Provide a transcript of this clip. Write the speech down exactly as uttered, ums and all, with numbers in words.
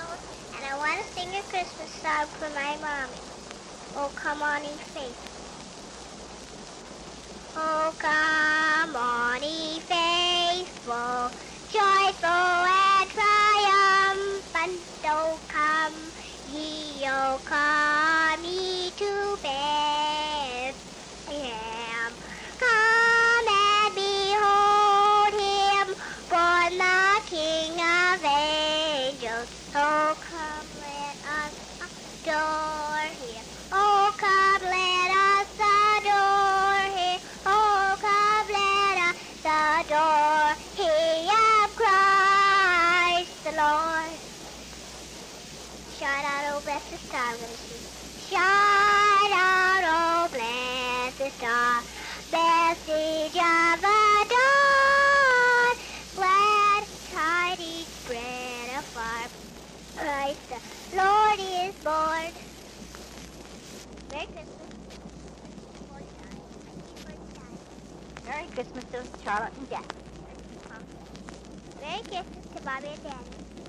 old, and I want to sing a Christmas song for my mommy. Oh, come on, ye faithful. Oh, come on, ye faithful, joyful and triumphant. Oh, come, ye, oh, come ye to Bethlehem. Come and behold him, born the King of angels. Oh, come, let us adore him. Oh, come, let us adore him. Oh, come, let us adore him, Christ the Lord. Shout out, oh, bless the star, I'm going to sing. Shout out, oh, bless the star, message of the dawn, glad tidings spread afar, Christ the Lord is born. Merry Christmas. Merry Christmas to Charlotte and Jack. Merry Christmas to Bobby and Daddy.